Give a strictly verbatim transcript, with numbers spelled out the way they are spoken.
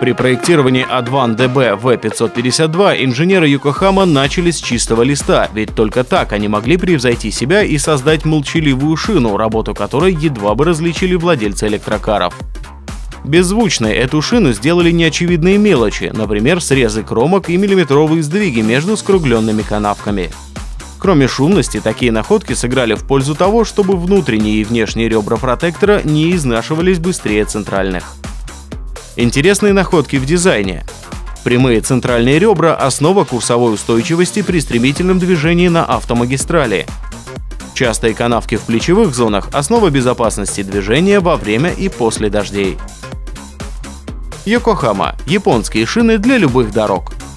При проектировании Адван ди би ви пятьсот пятьдесят два инженеры Йокохама начали с чистого листа, ведь только так они могли превзойти себя и создать молчаливую шину, работу которой едва бы различили владельцы электрокаров. Беззвучной эту шину сделали неочевидные мелочи, например, срезы кромок и миллиметровые сдвиги между скругленными канавками. Кроме шумности, такие находки сыграли в пользу того, чтобы внутренние и внешние ребра протектора не изнашивались быстрее центральных. Интересные находки в дизайне. Прямые центральные ребра – основа курсовой устойчивости при стремительном движении на автомагистрали. Частые канавки в плечевых зонах – основа безопасности движения во время и после дождей. Йокохама – японские шины для любых дорог.